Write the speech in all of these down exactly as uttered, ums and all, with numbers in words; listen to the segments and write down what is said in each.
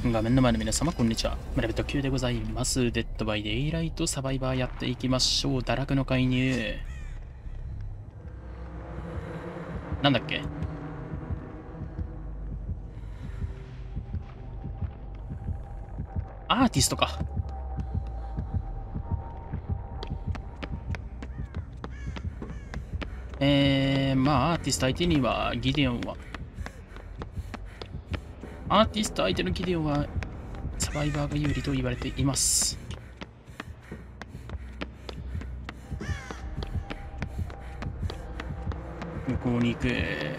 画面の前の皆様、こんにちは。村人 Q でございます。デッドバイデイライトサバイバーやっていきましょう。堕落の介入。なんだっけアーティストか。えー、まあ、アーティスト相手には、ギデオンは、アーティスト相手のギデオンは、サバイバーが有利と言われています。向こうに行く。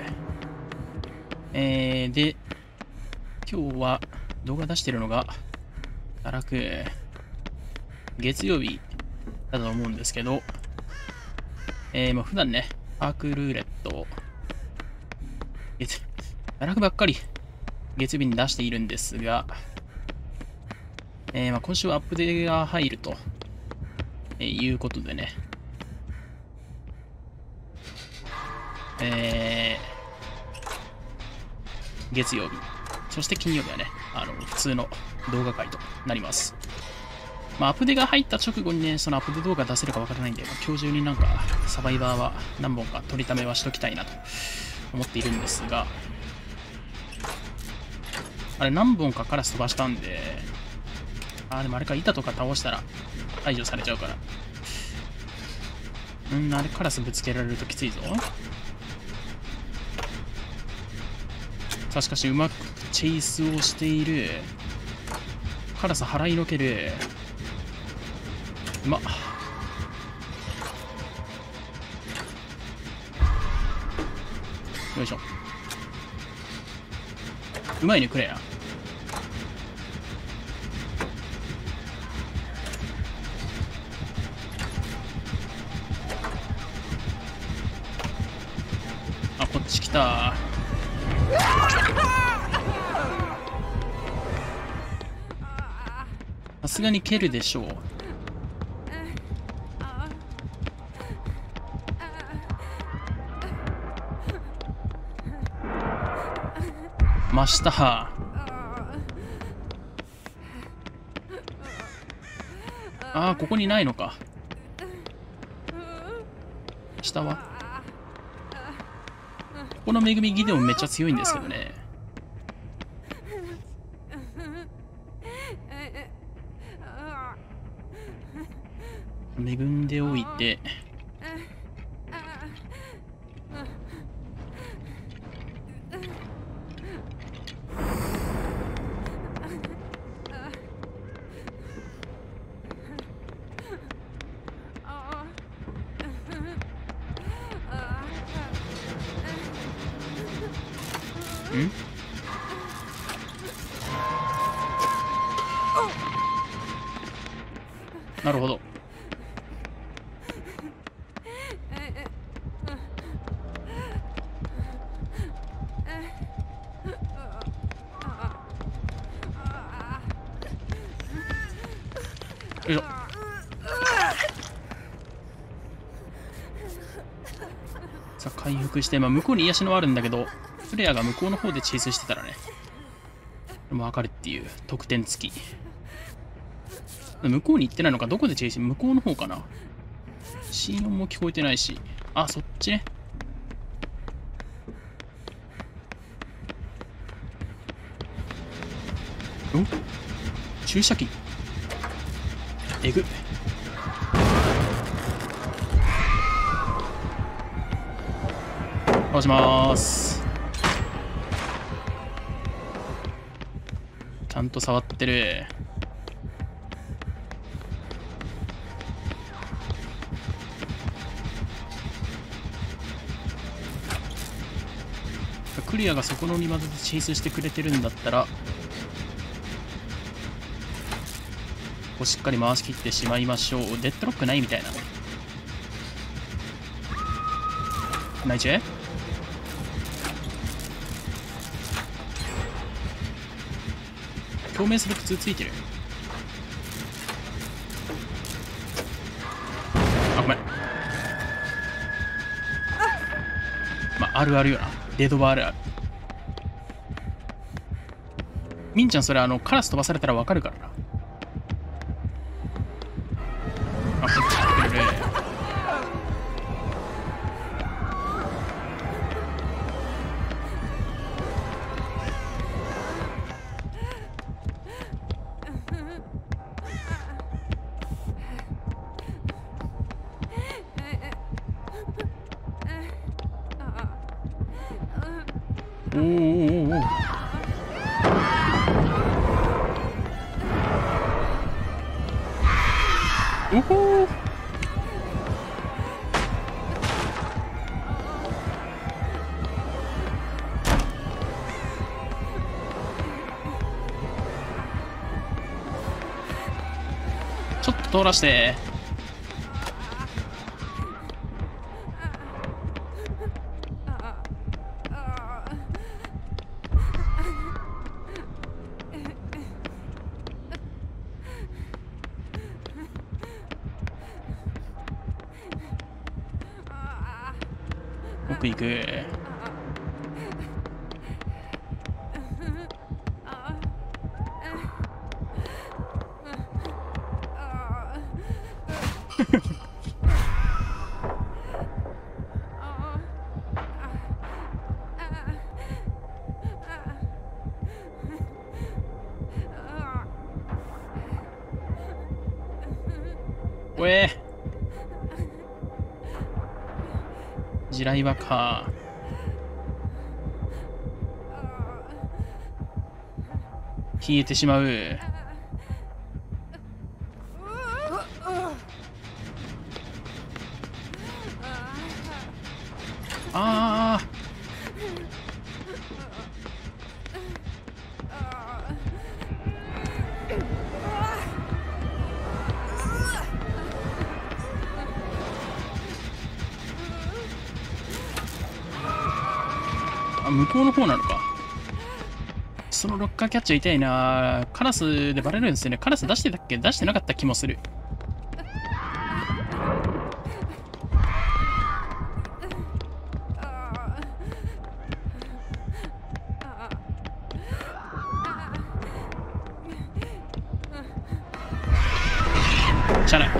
えー、で、今日は動画出してるのが、堕落、月曜日だと思うんですけど、えー、まあ普段ね、パークルーレット、月、堕落ばっかり月曜日に出しているんですが、えー、まあ今週はアップデートが入ると、えー、いうことでね、えー、月曜日、そして金曜日はね、あの普通の動画回となります。まあ、アップデートが入った直後にね、そのアップデート動画出せるかわからないんで、まあ、今日中になんかサバイバーは何本か取りためはしときたいなと思っているんですが、あれ何本かカラス飛ばしたんで、あーでもあれか板とか倒したら排除されちゃうから。うん、あれカラスぶつけられるときついぞ。さあしかしうまくチェイスをしている。カラス払いのける。うまっ。よいしょ。うまいね、クレア。あ、こっち来た。さすがに蹴るでしょう。真下。ああ、ここにないのか。下はここの恵みギデオンめっちゃ強いんですけどね。恵んでおいて、んなるほど。よいしょ。さあ回復して、まあ、向こうに癒しのはあるんだけど、プレイヤーが向こうの方でチェイスしてたらね、分かるっていう得点付き。向こうに行ってないのか、どこでチェイス、向こうの方かな。心音も聞こえてないし、あ、そっちね。お、注射器えぐ。倒しまーす。ちゃんと触ってる。クリアがそこの庭でチェイスしてくれてるんだったら、ここしっかり回し切ってしまいましょう。デッドロックないみたいな。ナイチェ共鳴する普通ついてる。あ、ごめん。まあ、あるあるよな。デードバーあるある。 みんちゃん、それあの、カラス飛ばされたらわかるからな。あ、こっち来てくれる。おーおーおーおー。おほー。ちょっと通らして。奥行く。おえ地雷場か。消えてしまう。ああ。あ、向こうの方なのか。そのロッカーキャッチャー痛いな。カラスでバレるんですよね。カラス出してたっけ？出してなかった気もする。しゃあない。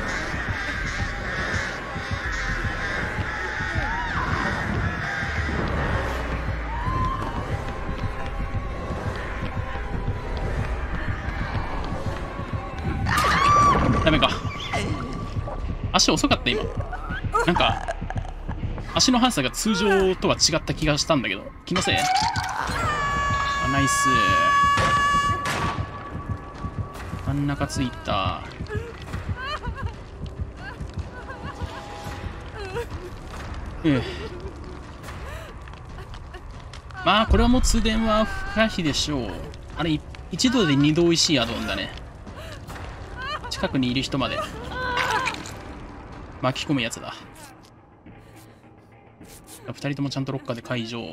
ダメか。足遅かった今。なんか足の速さが通常とは違った気がしたんだけど、気のせい？あ、ナイス。真ん中ついた。うん。まあこれはもう通電は不可避でしょう。あれ一度で二度美味しいアドオンだね。近くにいる人まで巻き込むやつだ。ふたりともちゃんとロッカーで解除。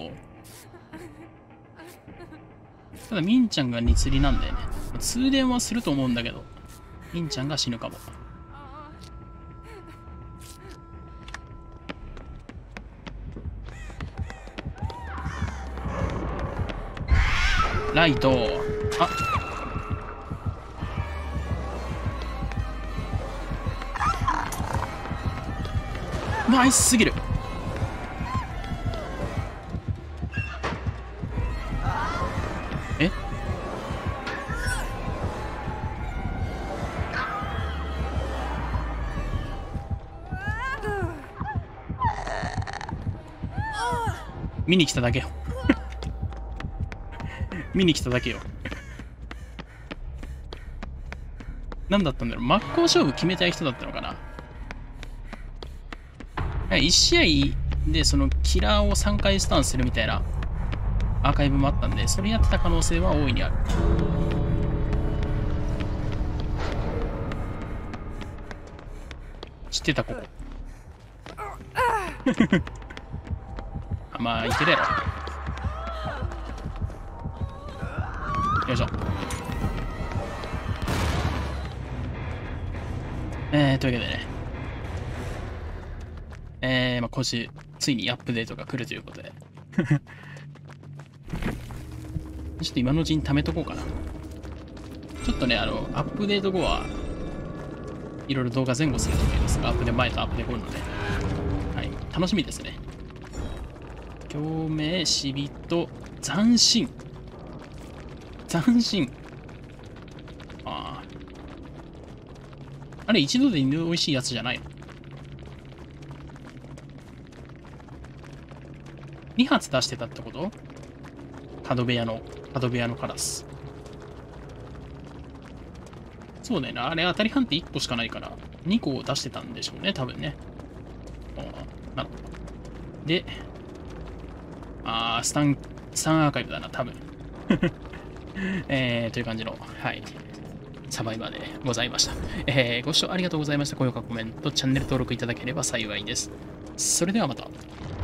ただミンちゃんがに釣りなんだよね。通電はすると思うんだけど、ミンちゃんが死ぬかも。ライト。あ、ナイスすぎる。え？見に来ただけよ。見に来ただけよ。何だったんだろう。真っ向勝負決めたい人だったのかな。いち試合でそのキラーをさんかいスタンするみたいなアーカイブもあったんで、それやってた可能性は大いにある。知ってたここ。あ、まあいけるやろ。よいしょ。えー、というわけでね、えー、まあ今週ついにアップデートが来るということでちょっと今のうちに貯めとこうかな。ちょっとね、あの、アップデート後は、いろいろ動画前後すると思いますが、アップデ前とアップデ後のね。はい。楽しみですね。共鳴、死人、斬新。斬新。ああ。あれ、一度で美味しいやつじゃないの？ に 発出してたってこと？角部屋の、角部屋のカラス。そうだよな。あれ当たり判定いっこしかないから、にこ出してたんでしょうね、多分ね。ああ、なるほど。で、あー、スタン、スタンアーカイブだな、多分。えー、という感じの、はい。サバイバーでございました。えー、ご視聴ありがとうございました。高評価、コメント、チャンネル登録いただければ幸いです。それではまた。